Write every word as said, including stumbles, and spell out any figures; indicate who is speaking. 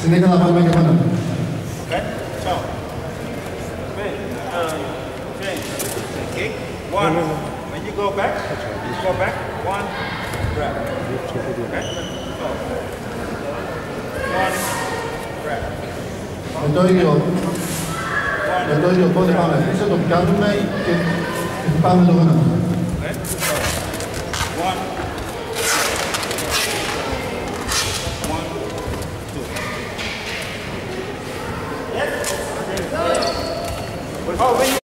Speaker 1: συνέχεια να πάμε και πάνω.
Speaker 2: Okay, so, um, change, kick, one, when you go back, you go back, one, grab, okay, so, one, grab.
Speaker 1: Με το ίδιο, με το ίδιο πόδι πάμε πίσω, το πιάνουμε και πάμε το γόνατο.